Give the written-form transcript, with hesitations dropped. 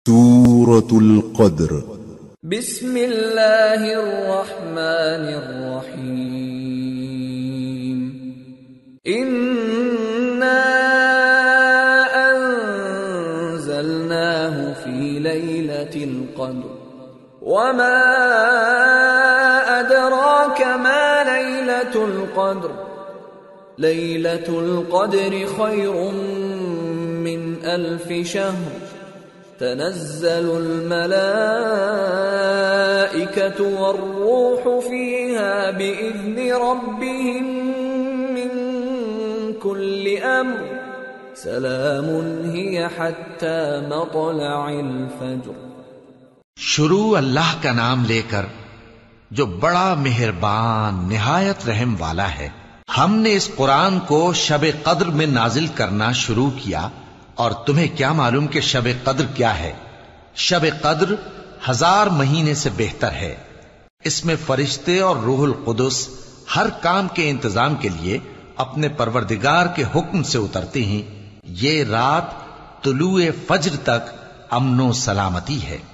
سورة القدر بسم اللہ الرحمن الرحیم انا انزلناه فی لیلۃ القدر وما ادراک ما لیلۃ القدر لیلۃ القدر خیر من الف شہر تنزل الملائكة والروح فيها بإذن ربهم من كل أمر سلام هي حتى مطلع الفجر۔ شروع اللہ کا نام لے کر جو بڑا مہربان نہایت رحم والا ہے۔ ہم نے اس قرآن کو شب قدر میں نازل کرنا شروع کیا، اور تمہیں کیا معلوم کہ شب قدر کیا ہے؟ شب قدر 1000 مہینے سے بہتر ہے۔ اس میں فرشتے اور روح القدس ہر کام کے انتظام کے لیے اپنے پروردگار کے حکم سے اترتے ہیں۔ یہ رات طلوع فجر تک امن و سلامتی ہے۔